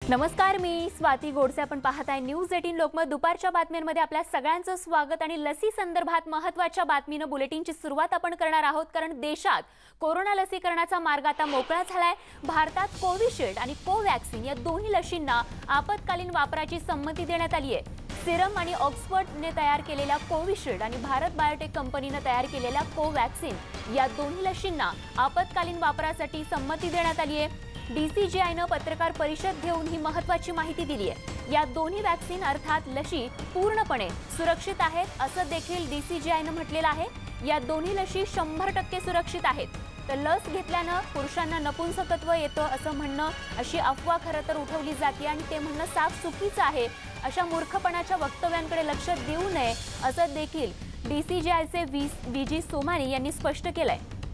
नमस्कार, मी स्वाती गोडसे. आपण पाहत आहे न्यूज 18 लोकमत. दुपारच्या बातम्यांमध्ये आपल्या सगळ्यांचं स्वागत. आणि लसी संदर्भात महत्त्वाच्या बातमीनं बुलेटिनची सुरुवात आपण करणार आहोत, कारण देशात कोरोना लसीकरणाचा मार्ग आता मोकळा झालाय. भारतात कोविशिल्ड आणि कोवॅक्सिन या दोन्ही लशींना आपत्कालीन वापराची संमती देण्यात आली आहे. सिरम आणि ऑक्सफर्डने तयार केलेल्या कोविशिल्ड आणि भारत बायोटेक कंपनीने तयार केलेल्या कोवॅक्सिन या दोन्ही लशींना आपत्कालीन वापरासाठी संमती देण्यात आली आहे. डीसीजीआयने पत्रकार परिषद घेऊन ही महत्त्वाची माहिती दिली आहे. या दोन्ही वॅक्सिन अर्थात लशी पूर्णपणे सुरक्षित आहेत असं देखील डीसीजीआयने म्हटलेलं आहे. या दोन्ही लशी 100% सुरक्षित आहेत. तर लस घेतल्यानं पुरुषांना नपुंसकत्व येतं असं म्हणणं, अशी अफवा खरं तर उठवली जाते आणि ते म्हणणं साफ चुकीचं आहे. अशा मूर्खपणाच्या वक्तव्यांकडे लक्ष देऊ नये असं देखील डीसीजीआयचे व्ही.जी. सोमानी यांनी स्पष्ट केलंय.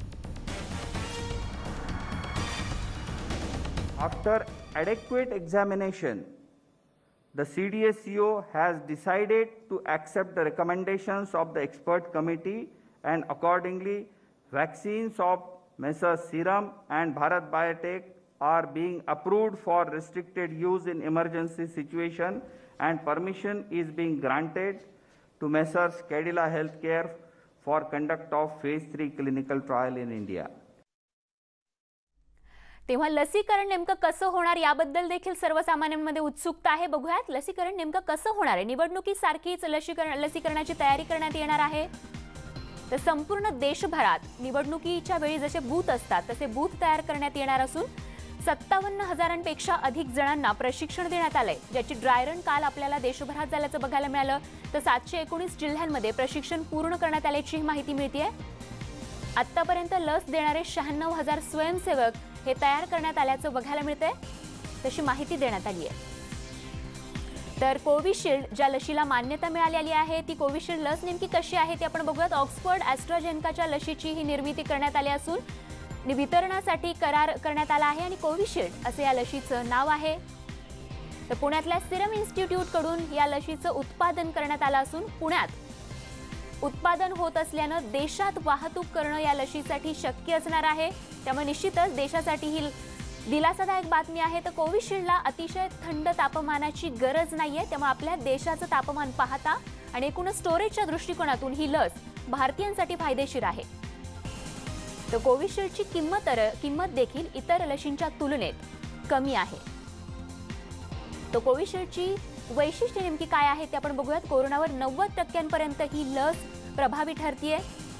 After adequate examination, the CDSCO has decided to accept the recommendations of the expert committee, and accordingly, vaccines of Messrs. Serum and Bharat Biotech are being approved for restricted use in emergency situation, and permission is being granted to Messrs. Cadila Healthcare for conduct of phase 3 clinical trial in India. तेव्हा लसीकरण नेमकं कसं होणार याबद्दल देखील सर्वसामान्यांमध्ये उत्सुकता आहे. बघूयात लसीकरण नेमकं कसं होणार आहे. निवडणुकीसारखीच लसीकरणाची तयारी करण्यात येणार आहे. तर संपूर्ण देशभरात निवडणुकीच्या वेळी जसे बूथ असतात तसे बूथ तयार करण्यात येणार असून 57,000पेक्षा अधिक जणांना प्रशिक्षण देण्यात आलंय, ज्याची ड्राय रन काल आपल्याला देशभरात झाल्याचं बघायला मिळालं. तर 719 जिल्ह्यांमध्ये प्रशिक्षण पूर्ण करण्यात आल्याची माहिती मिळतेय. आतापर्यंत लस देणारे 96,000 स्वयंसेवक हे तयार करण्यात आल्याचं बघायला मिळतंय, तशी माहिती देण्यात आली आहे. तर कोविशिल्ड ज्या लशीला मान्यता मिळालेली आहे ती कोविशिल्ड लस नेमकी कशी आहे ते आपण बघूयात. ऑक्सफर्ड ॲस्ट्राझेनेकाच्या लशीची ही निर्मिती करण्यात आली असून वितरणासाठी करार करण्यात आला आहे आणि कोविशिल्ड असे या लशीचं नाव आहे. तर पुण्यातल्या सिरम इन्स्टिट्यूट कडून या लशीचं उत्पादन करण्यात आलं असून पुण्यात उत्पादन होत असल्यानं देशात वाहतूक करणं या लशीसाठी शक्य असणार आहे. त्यामुळे निश्चितच देशासाठी ही दिलासादायक बातमी आहे. तर कोविशिल्डला अतिशय थंड तापमानाची गरज नाहीये, त्यामुळे आपल्या देशाचं तापमान पाहता आणि एकूण स्टोरेजच्या दृष्टिकोनातून ही लस भारतीयांसाठी फायदेशीर आहे. तर कोविशिल्डची किंमत देखील इतर लशींच्या तुलनेत कमी आहे. तर कोविशिल्डची वैशिष्ट्य नेमकी काय आहे ते आपण बघूयात. कोरोनावर 90% ही लस प्रभावी ठरतीये.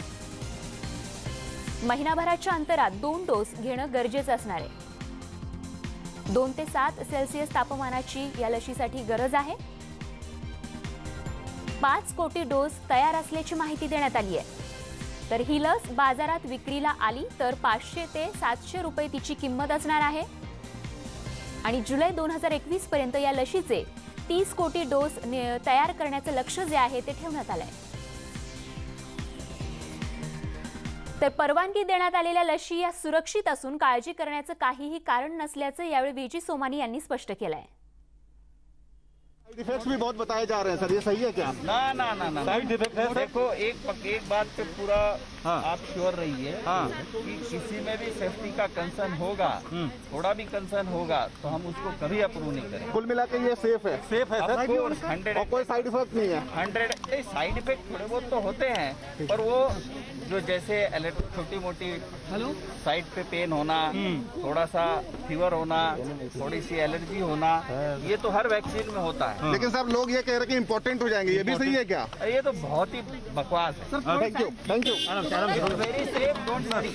महिनाभराच्या अंतरात 2 डोस घेणं गरजेचं असणार आहे. 2 ते 7 सेल्सिअस तापमानाची या लशीसाठी गरज आहे. 5 कोटी डोस तयार असल्याची माहिती देण्यात आली आहे. तर ही लस बाजारात विक्रीला आली तर 500 ते 700 रुपये तिची किंमत असणार आहे. आणि जुलै 2021 पर्यंत या लशीचे 30 कोटी डोस तयार करण्याचं लक्ष्य जे आहे ते ठेवण्यात आलंय. तर परवानगी देण्यात आलेल्या लशी या सुरक्षित असून काळजी करण्याचं काहीही कारण नसल्याचं यावेळी व्ही.जी. सोमानी यांनी स्पष्ट केलंय. साइड इफेक्ट्स भी बहुत बताए जा रहे हैं सर, ये सही है क्या? ना साइड इफेक्ट है। देखो एक बात पे पूरा आप श्योर रहिए कि किसी में भी सेफ्टी का कंसर्न होगा, थोड़ा भी कंसर्न होगा तो हम उसको कभी अप्रूव नहीं करेंगे। कुल मिला के ये सेफ है सर, 100 और कोई साइड इफेक्ट नहीं है। 100 साइड इफेक्ट थोड़े बहुत तो होते हैं, पर वो जो जैसे छोटी मोटी साइड पे पेन होना, थोड़ा सा फीवर होना, थोड़ी सी एलर्जी होना, ये तो हर वैक्सीन में होता है। लेकिन साहब लोग ये कह रहे हैं कि इम्पोर्टेंट हो जाएंगे, ये भी सही है क्या? ये तो बहुत ही बकवास है। Thank you. Very safe, don't worry.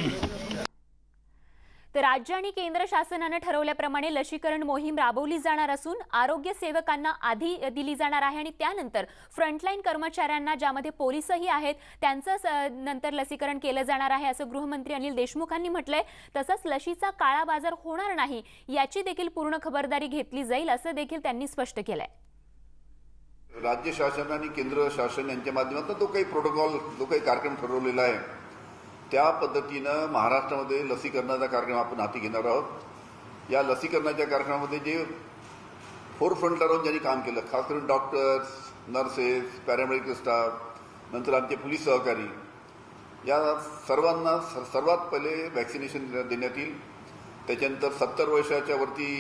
तर राज्य आणि केंद्र शासनाने ठरवल्याप्रमाणे लसीकरण मोहीम राबवली जाणार असून आरोग्य सेवकांना आधी दिली जाणार आहे आणि त्यानंतर फ्रंटलाईन कर्मचाऱ्यांना, ज्यामध्ये पोलीसही आहेत, त्यांचं नंतर लसीकरण केलं जाणार आहे असं गृहमंत्री अनिल देशमुखांनी म्हटलंय. तसंच लशीचा काळा बाजार होणार नाही याची देखील पूर्ण खबरदारी घेतली जाईल असं देखील त्यांनी स्पष्ट केलंय. राज्य शासन आणि केंद्र शासन यांच्या माध्यमातून जो काही प्रोटोकॉल, जो काही कार्यक्रम ठरवलेला आहे त्या पद्धतीनं महाराष्ट्रामध्ये लसीकरणाचा कार्यक्रम आपण हाती घेणार आहोत. या लसीकरणाच्या कार्यक्रमामध्ये जे फोरफ्रंटला राहून ज्यांनी काम केलं, खास करून डॉक्टर्स, नर्सेस, पॅरामेडिकल स्टाफ, नंतर आमचे पोलीस सहकारी, या सर्वांना सर्वात पहिले वॅक्सिनेशन देण्यात येईल. त्याच्यानंतर 70 वर्षाच्या वरती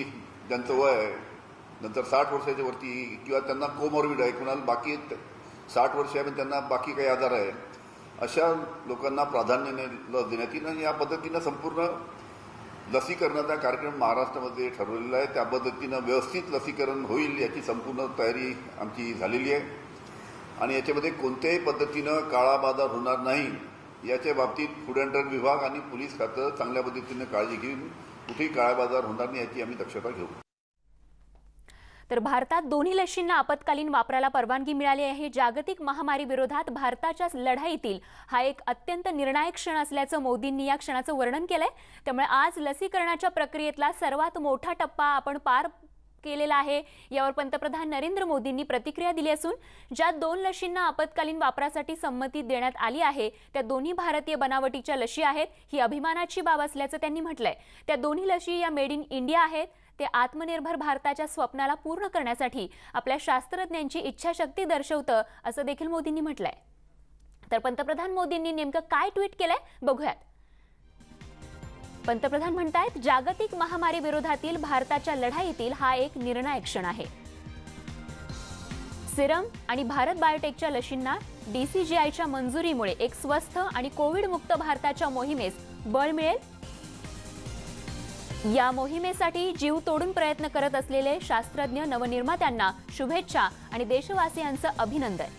ज्यांचं वय आहे, नंतर 60 वर्षाच्या वरती किंवा त्यांना कोमॉर्बिड आहे, कुणाला बाकी 60 वर्ष आहे पण त्यांना बाकी काही आजार आहे, अशा लोकांना प्राधान्याने लस देण्यात येईल. आणि या पद्धतीनं संपूर्ण लसीकरणाचा कार्यक्रम महाराष्ट्रामध्ये ठरवलेला आहे. त्या पद्धतीनं व्यवस्थित लसीकरण होईल याची संपूर्ण तयारी आमची झालेली आहे. आणि याच्यामध्ये कोणत्याही पद्धतीनं काळाबाजार होणार नाही याच्या बाबतीत फूड अँड ड्रग विभाग आणि पोलीस खातं चांगल्या पद्धतीनं काळजी घेऊन कुठेही काळाबाजार होणार नाही याची आम्ही दक्षता घेऊ. तर भारतात दोन्ही लशींना आपत्कालीन वापराला परवानगी मिळाली आहे. जागतिक महामारी विरोधात भारताच्या लढाईतील हा एक अत्यंत निर्णायक क्षण असल्याचं मोदींनी या क्षणाचं वर्णन केलंय. त्यामुळे आज लसीकरणाच्या प्रक्रियेतला सर्वात मोठा टप्पा आपण पार केलेला आहे. यावर पंतप्रधान नरेंद्र मोदींनी प्रतिक्रिया दिली असून ज्या 2 लशींना आपत्कालीन वापरासाठी संमती देण्यात आली आहे त्या दोन्ही भारतीय बनावटीच्या लशी आहेत. ही अभिमानाची बाब असल्याचं त्यांनी म्हटलंय. त्या दोन्ही लशी या मेड इन इंडिया आहेत. ते आत्मनिर्भर भारताच्या स्वप्नाला पूर्ण करण्यासाठी आपल्या शास्त्रज्ञांची इच्छाशक्ती दर्शवतं असं देखील मोदींनी म्हटलंय. तर पंतप्रधान मोदींनी नेमकं काय ट्विट केलंय बघूयात. पंतप्रधान म्हणतायत, जागतिक महामारी विरोधातील भारताच्या लढाईतील हा एक निर्णायक क्षण आहे. सिरम आणि भारत बायोटेकच्या लशींना DCGIच्या मंजुरीमुळे एक स्वस्थ आणि कोविड-मुक्त भारताच्या मोहिमेस बळ मिळेल. या मोहिमेसाठी जीव तोडून प्रयत्न करत असलेले शास्त्रज्ञ नवनिर्मात्यांना शुभेच्छा आणि देशवासियांचं अभिनंदन.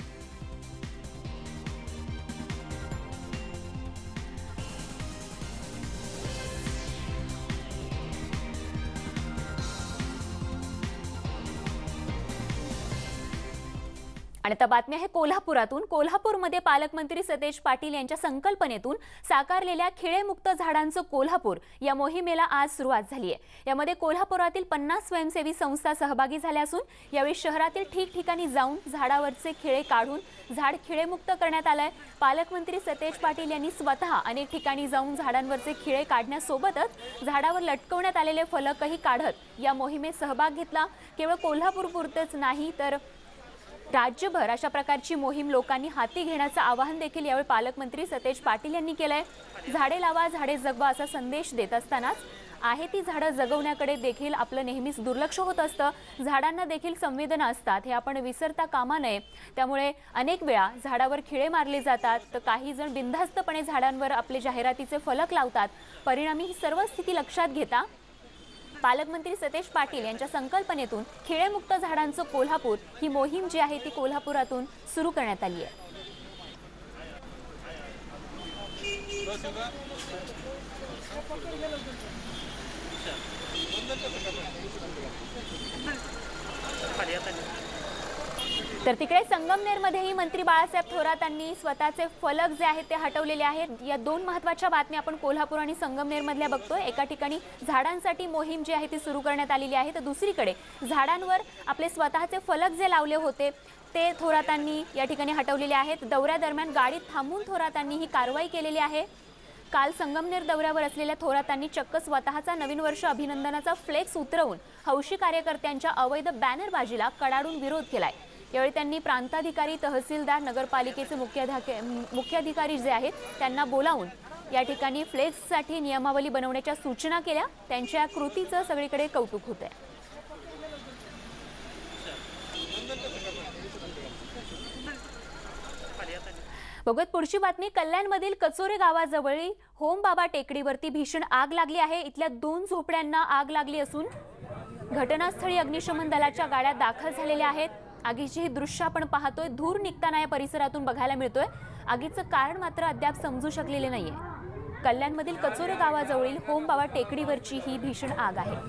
आणि आता बातमी आहे कोल्हापुरातून. कोल्हापूरमध्ये पालकमंत्री सतेज पाटील यांच्या संकल्पनेतून साकारलेल्या खिळेमुक्त झाडांचं कोल्हापूर या मोहिमेला आज सुरुवात झाली आहे. यामध्ये कोल्हापुरातील 50 स्वयंसेवी संस्था सहभागी झाल्या असून यावेळी शहरातील ठिकठिकाणी जाऊन झाडावरचे खिळे काढून झाड खिळेमुक्त करण्यात आलंय. पालकमंत्री सतेज पाटील यांनी स्वतः अनेक ठिकाणी जाऊन झाडांवरचे खिळे काढण्यासोबतच झाडावर लटकवण्यात आलेले फलकही काढत या मोहिमेत सहभाग घेतला. केवळ कोल्हापूरपुरतेच नाही तर राज्यभर अशा प्रकारची मोहीम लोकांनी हाती घेण्याचं आवाहन देखील यावेळी पालकमंत्री सतेज पाटील यांनी केलंय. झाडे लावा, झाडे जगवा असा संदेश देत असतानाच आहे ती झाडं जगवण्याकडे देखील आपलं नेहमीच दुर्लक्ष होत असतं. झाडांना देखील संवेदना असतात हे आपण विसरता कामा नये. त्यामुळे अनेक वेळा झाडावर खिळे मारले जातात तर काही जण बिनधास्तपणे झाडांवर आपले जाहिरातीचे फलक लावतात. परिणामी ही सर्व स्थिती लक्षात घेता पालकमंत्री सतेज पाटील यांच्या संकल्पनेतून खिळेमुक्त झाडांचं कोल्हापूर ही मोहीम जी आहे ती कोल्हापुरातून सुरू करण्यात आली आहे. तर तिकडे संगमनेरमध्येही मंत्री बाळासाहेब थोरातांनी स्वतःचे फलक जे आहेत ते हटवलेले आहेत. या 2 महत्त्वाच्या बातम्या आपण कोल्हापूर आणि संगमनेरमधल्या बघतोय. एका ठिकाणी झाडांसाठी मोहीम जी आहे ती सुरू करण्यात आलेली आहे तर दुसरीकडे झाडांवर आपले स्वतःचे फलक जे लावले होते ते थोरातांनी या ठिकाणी हटवलेले आहेत. दौऱ्यादरम्यान गाडीत थांबून थोरातांनी ही कारवाई केलेली आहे. काल संगमनेर दौऱ्यावर असलेल्या थोरातांनी चक्क स्वतःचा नवीन वर्ष अभिनंदनाचा फ्लेक्स उतरवून हौशी कार्यकर्त्यांच्या अवैध बॅनरबाजीला कडाडून विरोध केलाय. यावेळी त्यांनी प्रांताधिकारी, तहसीलदार, नगरपालिकेचे मुख्याधिकारी जे आहेत त्यांना बोलावून या ठिकाणी फ्लेक्ससाठी नियमावली बनवण्याच्या सूचना केल्या. त्यांच्या कृतीचं सगळीकडे कौतुक होत आहे. बघत पुढची बातमी. कल्याणमधील कचोरे गावाजवळील होमबाबा टेकडीवरती भीषण आग लागली आहे. इथल्या 2 झोपड्यांना आग लागली असून घटनास्थळी अग्निशमन दलाच्या गाड्या दाखल झालेल्या आहेत. आगीची ही दृश्य आपण पाहतोय. धूर निघताना या परिसरातून बघायला मिळतोय. आगीचं कारण मात्र अद्याप समजू शकलेले नाहीये. कल्याणमधील कचोरे गावाजवळील होमबाबा टेकडीवरची ही भीषण आग आहे.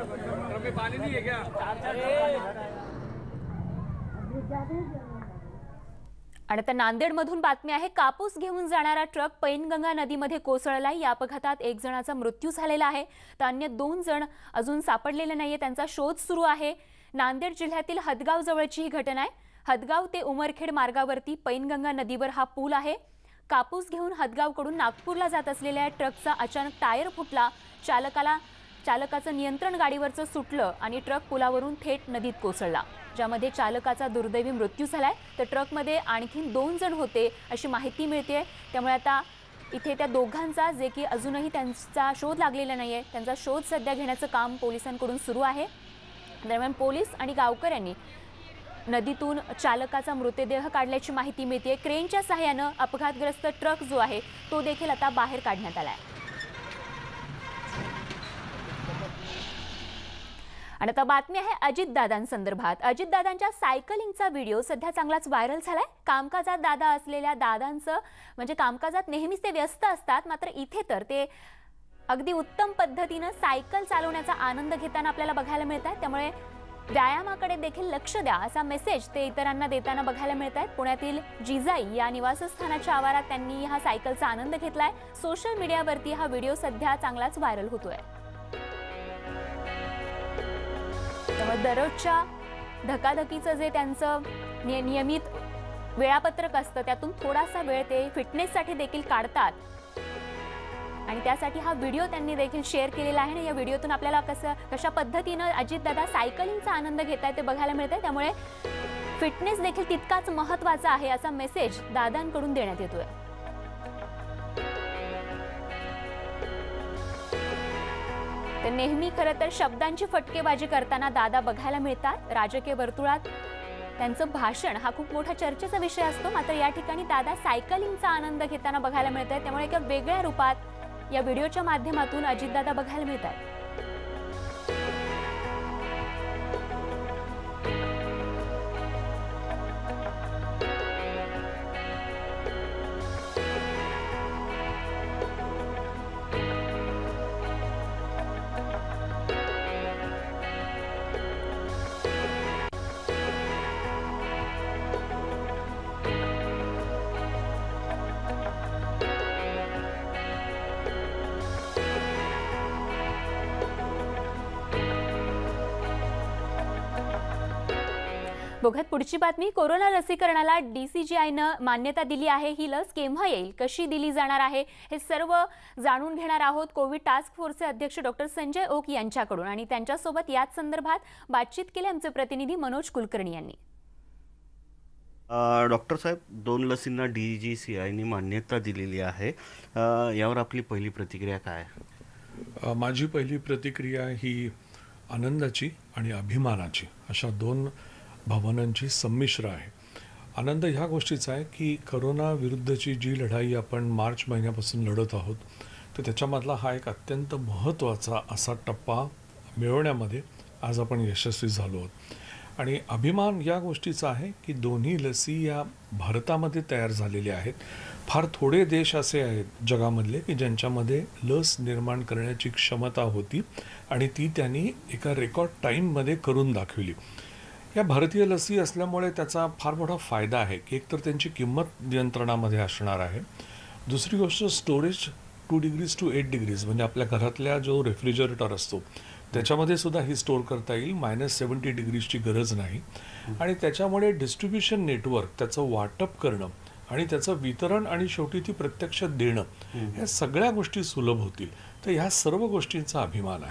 आणि आता नांदेडमधून बातमी आहे. कापूस घेऊन जाणारा ट्रक पैनगंगा नदीमध्ये कोसळला. या अपघातात 1 जणाचा मृत्यू झालेला आहे तर अन्य 2 जण अजून सापडलेले नाहीये. त्यांचा शोध सुरू आहे. नांदेड जिल्ह्यातील हदगाव जवळची ही घटना आहे. हदगाव ते उमरखेड मार्गावरती पैनगंगा नदीवर हा पूल आहे. कापूस घेऊन हदगावकडून नागपूरला जात असलेल्या ट्रकचा अचानक टायर फुटला. चालकाचं नियंत्रण गाडीवरचं सुटलं आणि ट्रक पुलावरून थेट नदीत कोसळला, ज्यामध्ये चालकाचा दुर्दैवी मृत्यू झालाय. तर ट्रकमध्ये आणखीन 2 जण होते अशी माहिती मिळते. त्यामुळे आता इथे त्या दोघांचा जे की अजूनही त्यांचा शोध लागलेला नाहीये त्यांचा शोध सध्या घेण्याचं काम पोलिसांकडून सुरू आहे. दरम्यान पोलीस आणि गावकऱ्यांनी नदीतून चालकाचा मृतदेह काढल्याची माहिती मिळते. क्रेनच्या सहाय्यानं अपघातग्रस्त ट्रक जो आहे तो देखील आता बाहेर काढण्यात आलाय. आणि आता बातमी आहे अजितदादांसंदर्भात. अजितदादांच्या सायकलिंगचा व्हिडिओ सध्या चांगलाच व्हायरल झालाय. कामकाजात दादा असलेल्या दादांचं म्हणजे कामकाजात नेहमीच ते व्यस्त असतात, मात्र इथे तर ते अगदी उत्तम पद्धतीनं सायकल चालवण्याचा आनंद घेताना आपल्याला बघायला मिळत आहे. त्यामुळे व्यायामाकडे देखील लक्ष द्या असा मेसेज ते इतरांना देताना बघायला मिळत आहेत. पुण्यातील जिजाई या निवासस्थानाच्या आवारात त्यांनी हा सायकलचा आनंद घेतलाय. सोशल मीडियावरती हा व्हिडिओ सध्या चांगलाच व्हायरल होतोय. त्यामुळे दररोजच्या धकाधकीचं जे त्यांचं नियमित वेळापत्रक असतं त्यातून थोडासा वेळ ते फिटनेससाठी देखील काढतात आणि त्यासाठी हा व्हिडिओ त्यांनी देखील शेअर केलेला आहे. आणि या व्हिडिओतून आपल्याला कशा पद्धतीनं अजितदादा सायकलिंगचा आनंद घेत आहेत ते बघायला मिळतंय. त्यामुळे फिटनेस देखील तितकाच महत्त्वाचा आहे असा मेसेज दादांकडून देण्यात येतोय. तर नेहमी खरं तर शब्दांची फटकेबाजी करताना दादा बघायला मिळतात. राजकीय वर्तुळात त्यांचं भाषण हा खूप मोठा चर्चेचा विषय असतो, मात्र या ठिकाणी दादा सायकलिंगचा आनंद घेताना बघायला मिळत आहे. त्यामुळे एका वेगळ्या रूपात या व्हिडिओच्या माध्यमातून अजितदादा बघायला मिळतात. बघत पुढची बातमी. कोरोना लसीकरणाला DCGIनं मान्यता दिली आहे. ही लस केव्हा येईल, कशी दिली जाणार आहे हे सर्व जाणून घेणार आहोत कोविड टास्क फोर्सचे अध्यक्ष डॉक्टर संजय ओक यांच्याकडून. आणि त्यांच्यासोबत याच संदर्भात बातचीत केली आमचे प्रतिनिधी मनोज कुलकर्णी यांनी. डॉक्टर साहेब, 2 लसींना DCGIने मान्यता दिलेली आहे. यावर आपली पहिली प्रतिक्रिया काय? माझी पहिली प्रतिक्रिया ही आनंदाची आणि अभिमानाची अशा 2 भावनांची संमिश्र आहे. आनंद ह्या गोष्टीचा आहे की करोना विरुद्धची जी लढाई आपण मार्च महिन्यापासून लढत आहोत तर त्याच्यामधला हा एक अत्यंत महत्त्वाचा असा टप्पा मिळवण्यामध्ये आज आपण यशस्वी झालो आहोत. आणि अभिमान या गोष्टीचा आहे की दोन्ही लसी या भारतामध्ये तयार झालेल्या आहेत. फार थोडे देश असे आहेत जगामधले की ज्यांच्यामध्ये लस निर्माण करण्याची क्षमता होती आणि ती त्यांनी एका रेकॉर्ड टाईममध्ये करून दाखवली. या भारतीय लसी असल्यामुळे त्याचा फार मोठा फायदा आहे की एकतर त्यांची किंमत नियंत्रणामध्ये असणार आहे. दुसरी गोष्ट स्टोरेज 2 डिग्रीज to 8 डिग्रीज म्हणजे आपल्या घरातल्या जो रेफ्रिजरेटर असतो त्याच्यामध्ये सुद्धा ही स्टोअर करता येईल. -70 डिग्रीजची गरज नाही. आणि त्याच्यामुळे डिस्ट्रीब्युशन नेटवर्क त्याचं वाटप करणं आणि त्याचं वितरण आणि शेवटी ती प्रत्यक्ष देणं ह्या सगळ्या गोष्टी सुलभ होतील. तर ह्या सर्व गोष्टींचा अभिमान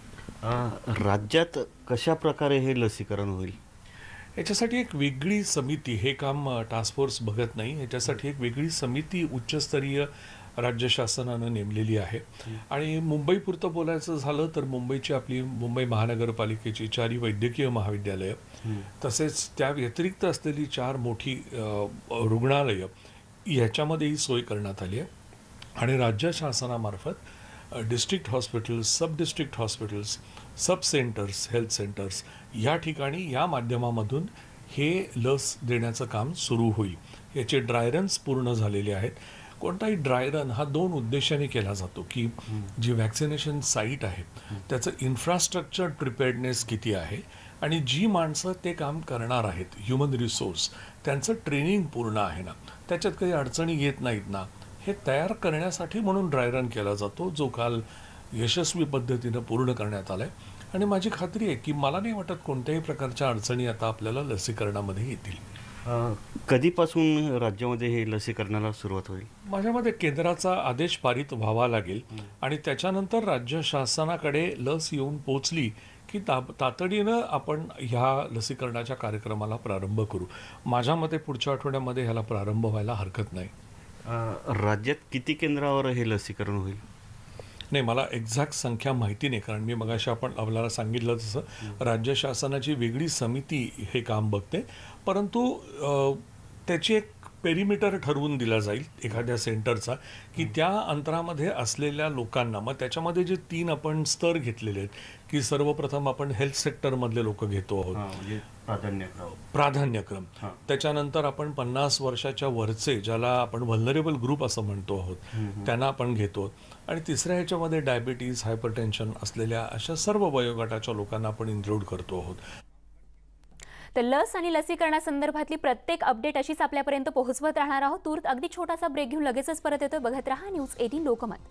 आहे. राज्यात कशा प्रकारे हे लसीकरण होईल? याच्यासाठी एक वेगळी समिती, हे काम टास्क फोर्स बघत नाही, याच्यासाठी एक वेगळी समिती उच्चस्तरीय राज्य शासनानं नेमलेली आहे. आणि मुंबईपुरतं बोलायचं झालं तर मुंबईची आपली मुंबई महानगरपालिकेची 4 वैद्यकीय महाविद्यालयं तसेच त्या व्यतिरिक्त असलेली 4 मोठी रुग्णालयं ह्याच्यामध्ये ही सोय करण्यात आली आहे. आणि राज्य शासनामार्फत district hospitals, sub district hospitals, sub centres, health centres या ठिकाणी या माध्यमामधून हे लस देण्याचं काम सुरू होईल. याचे ड्राय रन्स पूर्ण झालेले आहेत. कोणताही ड्राय रन हा 2 उद्देशाने केला जातो की जी वॅक्सिनेशन साईट आहे त्याचं इन्फ्रास्ट्रक्चर प्रिपेअर्डनेस किती आहे आणि जी माणसं ते काम करणार आहेत, ह्युमन रिसोर्स, त्यांचं ट्रेनिंग पूर्ण आहे ना, त्याच्यात काही अडचणी येत नाहीत ना, हे तयार करण्यासाठी म्हणून ड्राय रन केला जातो, जो काल यशस्वी पद्धतीनं पूर्ण करण्यात आला आहे. आणि माझी खात्री आहे की मला नाही वाटत कोणत्याही प्रकारच्या अडचणी आता आपल्याला लसीकरणामध्ये येतील. कधीपासून राज्यामध्ये हे लसीकरणाला सुरुवात होईल? माझ्या मते केंद्राचा आदेश पारित व्हावा लागेल आणि त्याच्यानंतर राज्य शासनाकडे लस येऊन पोचली की तातडीनं आपण ह्या लसीकरणाच्या कार्यक्रमाला प्रारंभ करू. माझ्या मते पुढच्या आठवड्यामध्ये ह्याला प्रारंभ व्हायला हरकत नाही. राज्यात किती केंद्रावर हे लसीकरण होईल? नाही, मला एक्झॅक्ट संख्या माहिती नाही, कारण मी मगाशी आपल्याला सांगितलं तसं राज्य शासनाची वेगळी समिती हे काम बघते, परंतु त्याची एक पेरिमीटर ठरवून दिला जाईल एखाद्या सेंटरचा, की त्या अंतरामध्ये असलेल्या लोकांना, मग त्याच्यामध्ये जे 3 आपण स्तर घेतलेले आहेत, की सर्वप्रथम आपण हेल्थ सेक्टरमधले लोक घेतो आहोत, प्राधान्यक्रम, त्याच्यानंतर आपण 50 वर्षाच्या वरचे, ज्याला आपण व्हल्नरेबल ग्रुप असं म्हणतो आहोत, त्यांना आपण घेतो, आणि तिसऱ्या ह्याच्यामध्ये डायबिटीज, हायपरटेन्शन असलेल्या अशा सर्व वयोगटाच्या लोकांना आपण इन्क्लूड करतो आहोत. तर लस आणि लसीकरणासंदर्भातली प्रत्येक अपडेट अशीच आपल्यापर्यंत पोहोचवत राहणार आहोत. तूर्त अगदी छोटासा ब्रेक घेऊन लगेचच परत येतोय. बघत रहा न्यूज 18 लोकमत.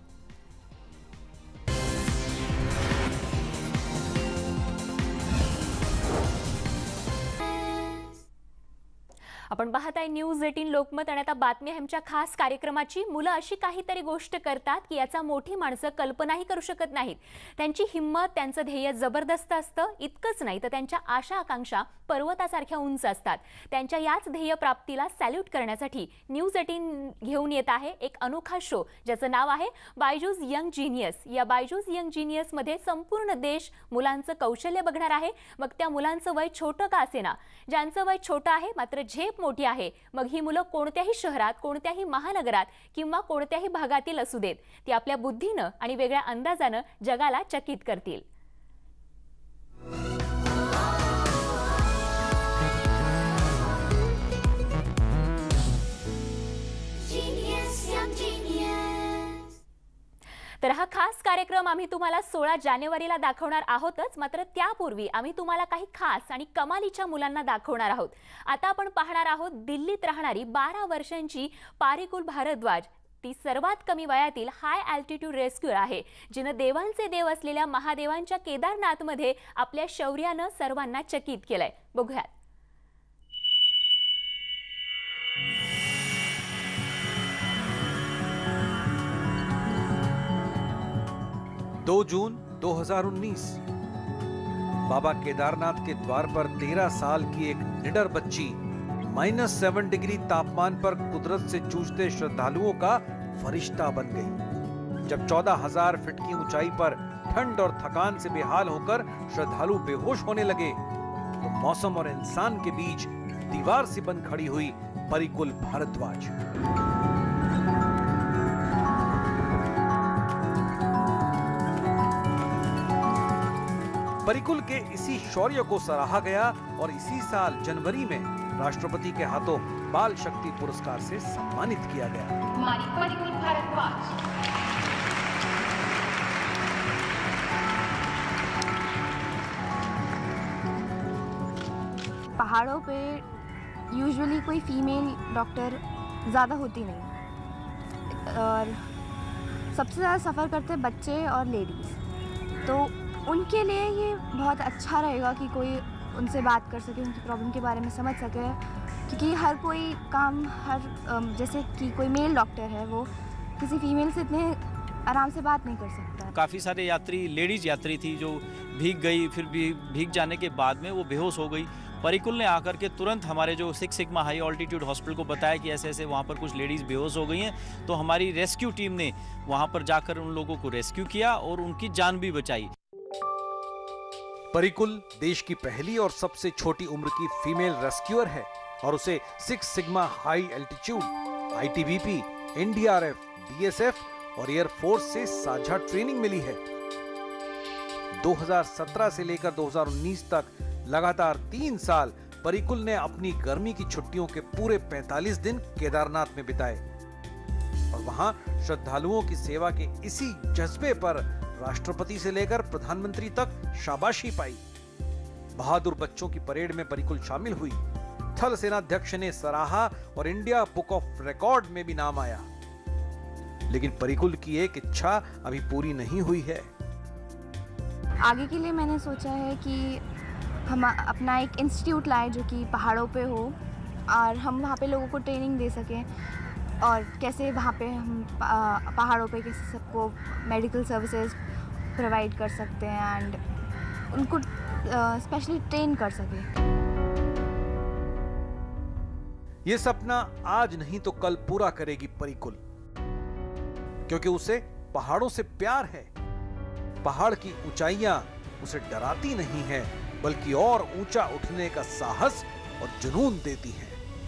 आपण पाहताय न्यूज 18 लोकमत आणि आता बातमी आहे आमच्या खास कार्यक्रमाची. मुलं अशी काहीतरी गोष्ट करतात की याचा मोठी माणसं कल्पनाही करू शकत नाहीत. त्यांची हिंमत, त्यांचं ध्येय जबरदस्त असतं. इतकंच नाही तर त्यांच्या आशा आकांक्षा पर्वतासारख्या उंच असतात. त्यांच्या याच ध्येय प्राप्तीला सॅल्यूट करण्यासाठी न्यूज 18 घेऊन येत आहे एक अनोखा शो, ज्याचं नाव आहे बायजूस यंग जीनियस. या बायजूस यंग जीनियस मध्ये संपूर्ण देश मुलांचं कौशल्य बघणार आहे. मग त्या मुलांचं वय छोटं का असेना, ज्यांचं वय छोटं आहे मात्र झेप मोठी आहे, मग ही मुलं कोणत्याही शहरात, कोणत्याही महानगरात किंवा कोणत्याही भागातील असू देत, ती आपल्या बुद्धीनं आणि वेगळ्या अंदाजानं जगाला चकित करतील. तर हा खास कार्यक्रम आम्ही तुम्हाला 16 जानेवारीला दाखवणार आहोतच, मात्र त्यापूर्वी आम्ही तुम्हाला काही खास आणि कमालीच्या मुलांना दाखवणार आहोत. आता आपण पाहणार आहोत दिल्लीत राहणारी 12 वर्षांची पारिकुल भारद्वाज. ती सर्वात कमी वयातील हाय अल्टिट्यूड रेस्क्यूअर आहे, जिनं देवांचे देव असलेल्या महादेवांच्या केदारनाथमध्ये आपल्या शौर्यानं सर्वांना चकित केलंय. बघूयात. 2 जून 2019 बाबा केदारनाथ के द्वार पर 13 साल की एक निडर बच्ची -7 डिग्री तापमान पर कुदरत से जूझते श्रद्धालुओं का फरिश्ता बन गई. जब 14,000 फीट की ऊंचाई पर ठंड और थकान से बेहाल होकर श्रद्धालु बेहोश होने लगे, तो मौसम और इंसान के बीच दीवार सी बन खड़ी हुई परिकुल भारद्वाज. परिकुल के इसी शौर्य को सराहा गया और इसी साल जनवरी में राष्ट्रपति के हाथों बाल शक्ति पुरस्कार से सम्मानित किया गया. हमारी परिकुल भारद्वाज. पहाड़ों पे यूजुअली कोई फीमेल डॉक्टर ज़्यादा होती नहीं, और सबसे ज़्यादा सफ़र करते बच्चे और लेडीज़. तो उनके लिए ये बहुत अच्छा रहेगा कि कोई उनसे बात कर सके, उनकी प्रॉब्लम के बारे में समझ सके, क्योंकि हर कोई काम जैसे कि कोई मेल डॉक्टर है वो किसी फीमेल से इतने आराम से बात नहीं कर सकता. काफ़ी सारे यात्री लेडीज़ यात्री थी जो भीग गई, फिर भी भीग जाने के बाद में वो बेहोश हो गई. परिकुल ने आकर के तुरंत हमारे जो 6 सिग्मा हाई ऑल्टीट्यूड हॉस्पिटल को बताया कि ऐसे ऐसे वहाँ पर कुछ लेडीज़ बेहोश हो गई हैं. तो हमारी रेस्क्यू टीम ने वहाँ पर जाकर उन लोगों को रेस्क्यू किया और उनकी जान भी बचाई. परिकुल देश की पहली और सबसे छोटी उम्र की फीमेल रेस्क्यूअर है और उसे 6 sigma high altitude, ITBP, NDRF, BSF और एयरफोर्स से साझा ट्रेनिंग मिली है. 2017 से लेकर 2019 तक लगातार 3 साल परिकुल ने अपनी गर्मी की छुट्टियों के पूरे 45 दिन केदारनाथ में बिताए और वहां श्रद्धालुओं की सेवा के इसी जज्बे पर राष्ट्रपति से लेकर प्रधानमंत्री तक शाबाशी पाई. बहादुर बच्चों की परेड में परिकुल शामिल हुई. थल सेनाध्यक्ष ने सराहा और इंडिया बुक ऑफ रिकॉर्ड में भी नाम आया. लेकिन परिकुल की एक इच्छा अभी पूरी नहीं हुई है. आगे के लिए मैंने सोचा है कि हम अपना एक इंस्टीट्यूट लाएं जो कि पहाड़ों पे हो और हम वहाँ पे लोगों को ट्रेनिंग दे सकें, और कैसे वहाँ पे हम पहाड़ों पे कैसे सबको मेडिकल सर्विसेज प्रोवाइड कर सकते हैं एंड उनको स्पेशली ट्रेन कर सकें. ये सपना आज नहीं तो कल पूरा करेगी परिकुल, क्योंकि उसे पहाड़ों से प्यार है. पहाड़ की ऊंचाइयां उसे डराती नहीं है, बल्कि और ऊंचा उठने का साहस और जुनून देती हैं।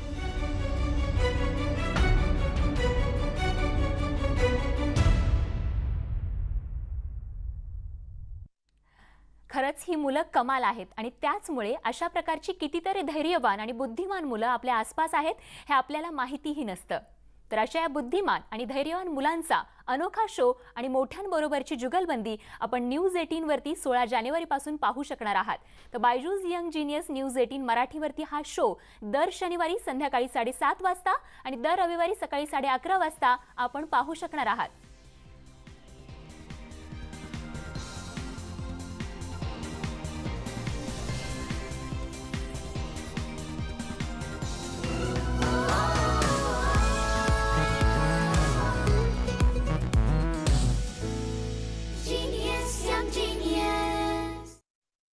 खरंच ही मुलं कमाल आहेत आणि त्याचमुळे अशा प्रकारची कितीतरी धैर्यवान आणि बुद्धिमान मुलं आपल्या आसपास आहेत हे आपल्याला माहितीही नसतं। तर अशा या बुद्धिमान आणि धैर्यवान मुलांचा अनोखा शो आणि मोठ्यांबरोबरची जुगलबंदी आपण न्यूज 18 वरती 16 जानेवारीपासून पाहू शकणार आहात। तर बायजूस यंग जीनियस न्यूज 18 मराठीवरती हा शो दर शनिवारी संध्याकाळी 7:30 वाजता आणि दर रविवारी सकाळी 11:30 वाजता आपण पाहू शकणार आहात।